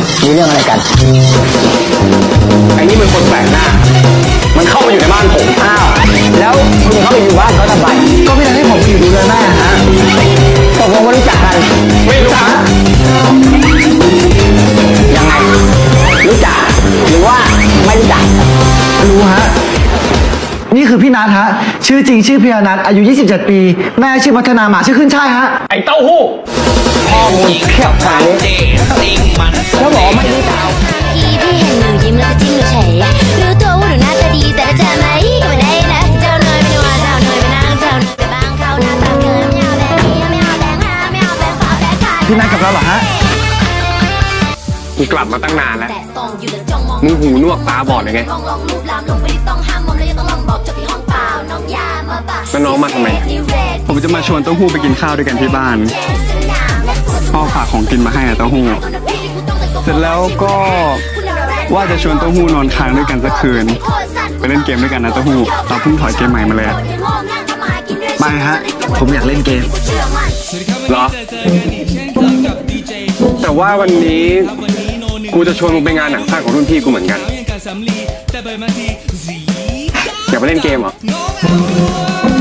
มีเรื่องอะไรกันไอ้นี่มันคนแปลกหน้ามันเข้ามาอยู่ในบ้านผมอ้าวแล้วคุณเข้าไปอยู่บ้านเขาทำไมก็พี่นันให้ผมอยู่ดูแลแม่ฮะตกลงว่ารู้จักกันไม่รู้จักยังไงรู้จักหรือว่าไม่รู้จักรู้ฮะนี่คือพี่นัทฮะชื่อจริงชื่อพิยนัทอายุ27ปีแม่ชื่อพัฒนาหมาชื่อขึ้นช่ายฮะไอ้เต้าหู้ข้อมูลเพียบขนาดนี้แล้วบอกไม่รู้จักพี่เห็นหนูยิ้มแล้วก็จิ้มหนูเฉยรู้ตัวว่าหนูหน้าตาดีแต่ถ้าเจอไหมก็ไม่ได้นะเจ้าเนยไม่ว่าเจ้าเนยไปนั่งเจ้าเนยไปบ้างเขาหน้าตาเกินไม่เอาแบงค์นี้ไม่เอาแบงค์ห้าไม่เอาแบงค์ฟ้าแบงค์ขาดพี่นัทกลับแล้วเหรอฮะกูกลับมาตั้งนานแล้วมึงหูหนวกตาบอดเลยไงแล้วน้องมาทำไมผมจะมาชวนเต้าหู้ไปกินข้าวด้วยกันที่บ้านพ่อฝากของกินมาให้เต้าหู้เสร็จแล้วก็ว่าจะชวนเต้าหู้นอนค้างด้วยกันสักคืนไปเล่นเกมด้วยกันนะเต้าหู้เราเพิ่งถอยเกมใหม่มาเลยไปฮะผมอยากเล่นเกมเหรอแต่ว่าวันนี้กูจะชวนมึงไปงานหนังสั้นของรุ่นพี่กูเหมือนกันอยากไปเล่นเกมเหรอ